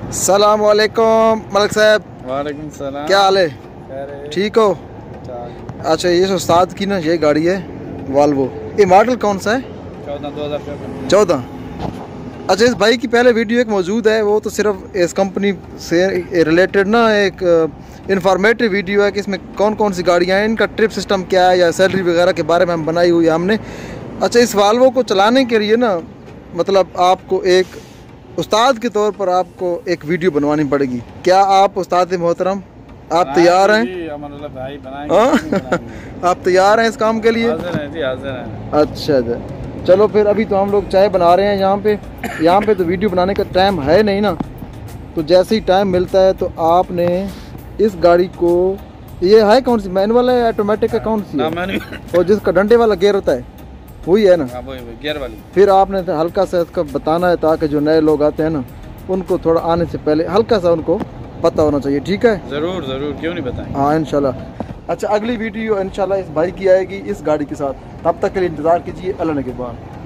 सलाम वालेकुम मलिक साहब। वालेकुम सलाम। क्या हाल है? ठीक हो? अच्छा, ये उस्ताद की ना ये गाड़ी है वाल्वो। ये मॉडल कौन सा है? 2014। अच्छा, इस भाई की पहले वीडियो एक मौजूद है, वो तो सिर्फ इस कंपनी से रिलेटेड ना एक इंफॉर्मेटिव वीडियो है कि इसमें कौन कौन सी गाड़ियाँ हैं, इनका ट्रिप सिस्टम क्या है या सैलरी वगैरह के बारे में हम बनाई हुई है हमने। अच्छा, इस वाल्वो को चलाने के लिए ना मतलब आपको एक उस्ताद के तौर पर आपको एक वीडियो बनवानी पड़ेगी। क्या आप उस्ताद मोहतरम आप तैयार हैं? आप तैयार हैं इस काम के लिए? अच्छा, चलो फिर अभी तो हम लोग चाय बना रहे हैं यहाँ पे तो वीडियो बनाने का टाइम है नहीं ना, तो जैसे ही टाइम मिलता है तो आपने इस गाड़ी को, ये है कौन सी, मैनुअल है ऑटोमेटिक है, कौन सी है? और जिसका डंडे वाला गियर होता है वही है ना? वही गियर वाली। फिर आपने हल्का सा इसका बताना है ताकि जो नए लोग आते हैं ना उनको थोड़ा आने से पहले हल्का सा उनको पता होना चाहिए। ठीक है? जरूर जरूर, क्यों नहीं बताएं। हाँ इंशाल्लाह। अच्छा, अगली वीडियो इंशाल्लाह इस भाई की आएगी इस गाड़ी के साथ। तब तक के लिए इंतज़ार कीजिए। अल्लाह ने के बाद।